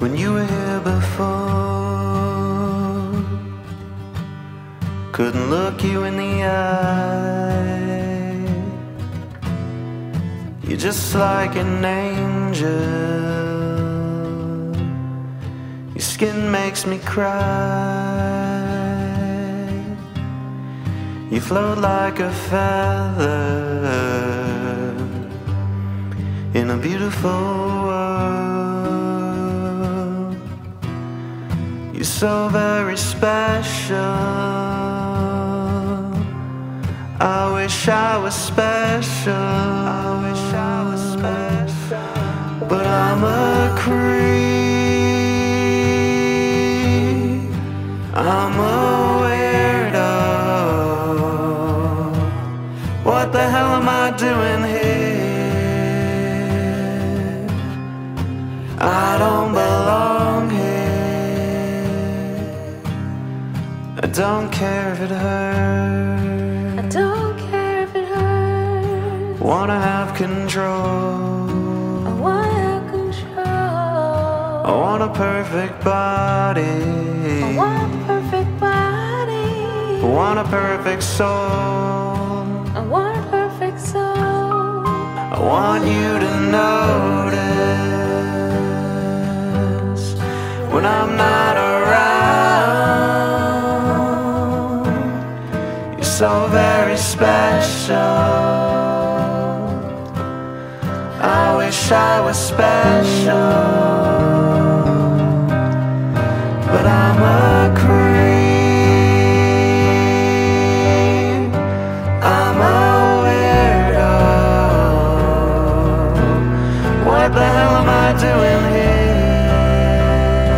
when you were here before. Couldn't look you in the eye. You're just like an angel. Your skin makes me cry. You float like a feather in a beautiful world. You're so very special. I wish I was special. I wish I was special. But I'm a creep. I'm a weirdo. What the hell am I doing here? I don't belong here. I don't care if it hurts. I don't care if it hurts. Wanna have control. I wanna have control. I want a perfect body. I want a perfect body. I want a perfect soul. I want a perfect soul. I want you to notice when I'm not around. You're so very special. I wish I was special, but I'm a creep. I'm a weirdo. What the hell am I doing here?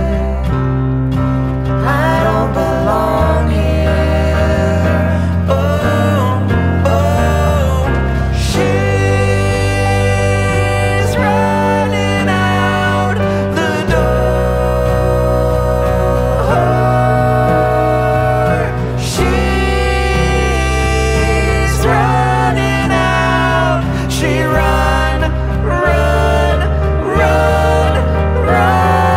I don't belong here. Oh, oh, she's running out the door. She's running out. She run, run, run, run.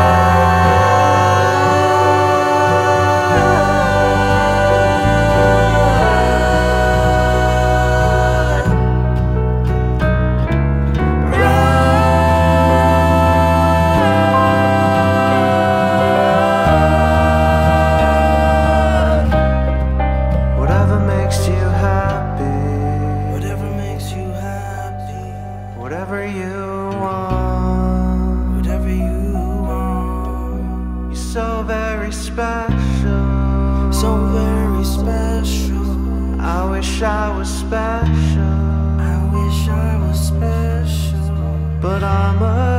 Whatever makes you happy, Whatever makes you happy, whatever you want. whatever you want. You're so very special. So very special. I wish I was special, I wish I was special. but I'm a